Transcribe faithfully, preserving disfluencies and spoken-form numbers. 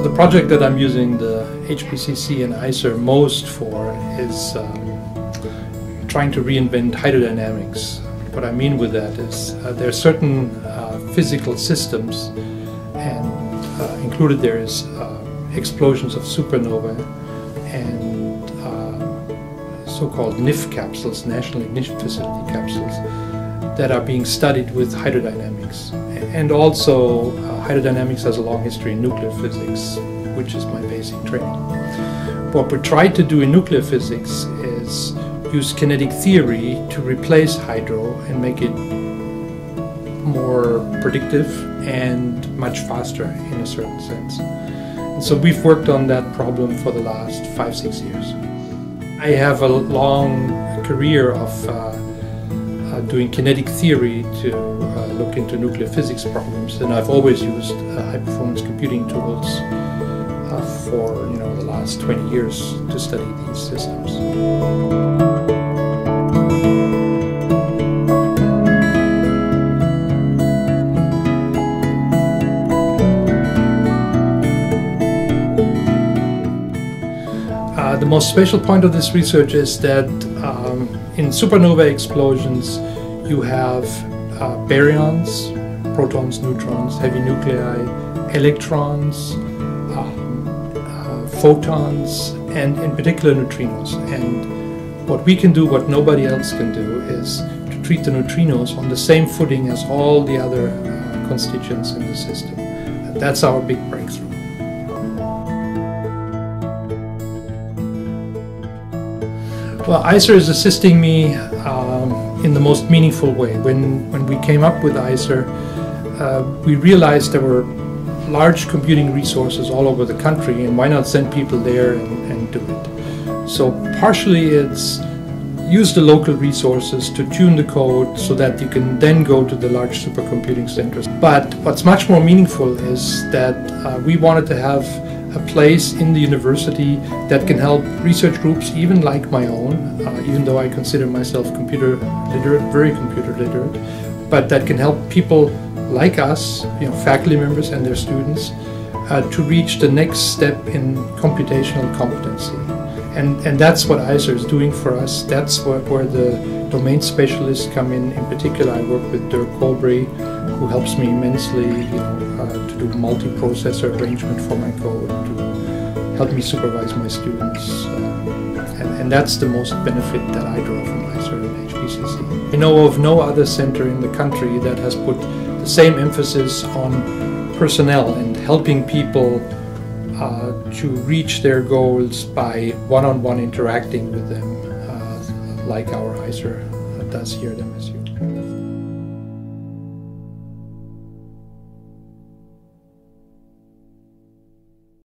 the project that I'm using the H P C C and iCER most for is um, trying to reinvent hydrodynamics. What I mean with that is uh, there are certain uh, physical systems, and uh, included there is uh, explosions of supernova and uh, so-called N I F capsules, National Ignition Facility capsules, that are being studied with hydrodynamics. And also uh, hydrodynamics has a long history in nuclear physics, which is my basic training. What we try to do in nuclear physics is use kinetic theory to replace hydro and make it more predictive and much faster in a certain sense. And so we've worked on that problem for the last five, six years. I have a long career of uh, uh, doing kinetic theory to uh, look into nuclear physics problems, and I've always used uh, high-performance computing tools uh, for you know the last twenty years to study these systems. Uh, the most special point of this research is that um, in supernova explosions you have uh, baryons, protons, neutrons, heavy nuclei, electrons, um, uh, photons, and in particular neutrinos. And what we can do, what nobody else can do, is to treat the neutrinos on the same footing as all the other uh, constituents in the system. And that's our big breakthrough. Well, iCER is assisting me um, in the most meaningful way. When, when we came up with iCER, uh, we realized there were large computing resources all over the country, and why not send people there and, and do it? So partially it's use the local resources to tune the code so that you can then go to the large supercomputing centers. But what's much more meaningful is that uh, we wanted to have a place in the university that can help research groups, even like my own, uh, even though I consider myself computer literate, very computer literate, but that can help people like us, you know, faculty members and their students, uh, to reach the next step in computational competency. And, and that's what iCER is doing for us. That's where, where the domain specialists come in. In particular, I work with Dirk Colbury, who helps me immensely, you know, uh, to do multi-processor arrangement for my code, to help me supervise my students. Uh, and, and that's the most benefit that I draw from iCER and H P C C. I know of no other center in the country that has put the same emphasis on personnel and helping people uh, to reach their goals by one-on-one interacting with them, uh, like our iCER does here at M S U.